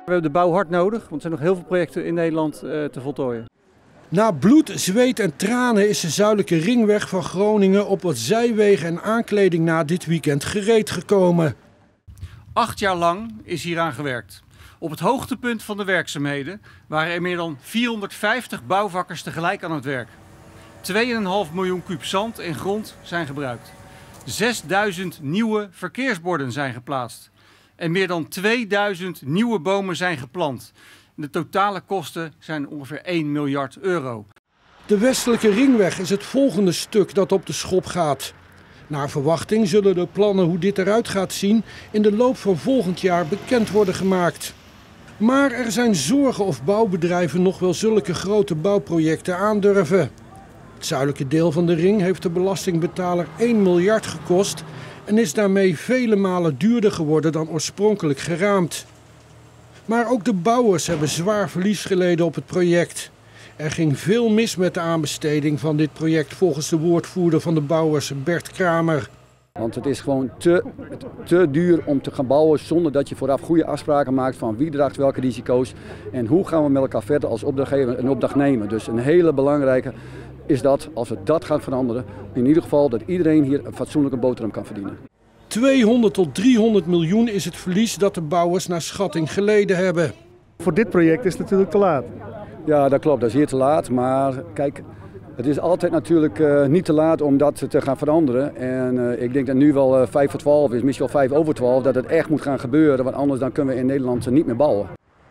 We hebben de bouw hard nodig, want er zijn nog heel veel projecten in Nederland te voltooien. Na bloed, zweet en tranen is de zuidelijke ringweg van Groningen op wat zijwegen en aankleding na dit weekend gereed gekomen. 8 jaar lang is hieraan gewerkt. Op het hoogtepunt van de werkzaamheden waren er meer dan 450 bouwvakkers tegelijk aan het werk. 2,5 miljoen kuub zand en grond zijn gebruikt. 6000 nieuwe verkeersborden zijn geplaatst. En meer dan 2000 nieuwe bomen zijn geplant. De totale kosten zijn ongeveer 1 miljard euro. De westelijke ringweg is het volgende stuk dat op de schop gaat. Naar verwachting zullen de plannen hoe dit eruit gaat zien in de loop van volgend jaar bekend worden gemaakt. Maar er zijn zorgen of bouwbedrijven nog wel zulke grote bouwprojecten aandurven. Het zuidelijke deel van de ring heeft de belastingbetaler 1 miljard gekost en is daarmee vele malen duurder geworden dan oorspronkelijk geraamd. Maar ook de bouwers hebben zwaar verlies geleden op het project. Er ging veel mis met de aanbesteding van dit project volgens de woordvoerder van de bouwers, Bert Kramer. Want het is gewoon te duur om te gaan bouwen zonder dat je vooraf goede afspraken maakt van wie draagt welke risico's. En hoe gaan we met elkaar verder als opdrachtgever en opdrachtnemer. Dus een hele belangrijke is dat, als we dat gaan veranderen, in ieder geval dat iedereen hier een fatsoenlijke boterham kan verdienen. 200 tot 300 miljoen is het verlies dat de bouwers naar schatting geleden hebben. Voor dit project is het natuurlijk te laat. Ja, dat klopt, dat is hier te laat. Maar kijk, het is altijd natuurlijk niet te laat om dat te gaan veranderen. En ik denk dat nu wel 5 voor 12 is, misschien wel 5 over 12, dat het echt moet gaan gebeuren. Want anders dan kunnen we in Nederland niet meer bouwen.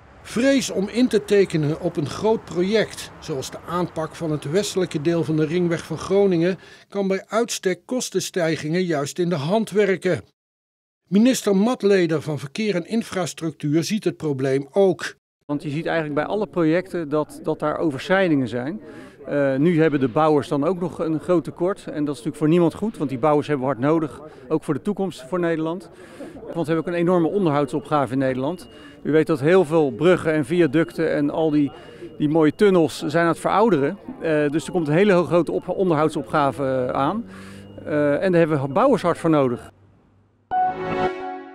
Vrees om in te tekenen op een groot project, zoals de aanpak van het westelijke deel van de ringweg van Groningen, kan bij uitstek kostenstijgingen juist in de hand werken. Minister Matleder van Verkeer en Infrastructuur ziet het probleem ook. Want je ziet eigenlijk bij alle projecten dat daar overschrijdingen zijn. Nu hebben de bouwers dan ook nog een groot tekort. En dat is natuurlijk voor niemand goed, want die bouwers hebben we hard nodig. Ook voor de toekomst voor Nederland. Want we hebben ook een enorme onderhoudsopgave in Nederland. U weet dat heel veel bruggen en viaducten en al die mooie tunnels zijn aan het verouderen. Dus er komt een hele grote onderhoudsopgave aan. En daar hebben we bouwers hard voor nodig.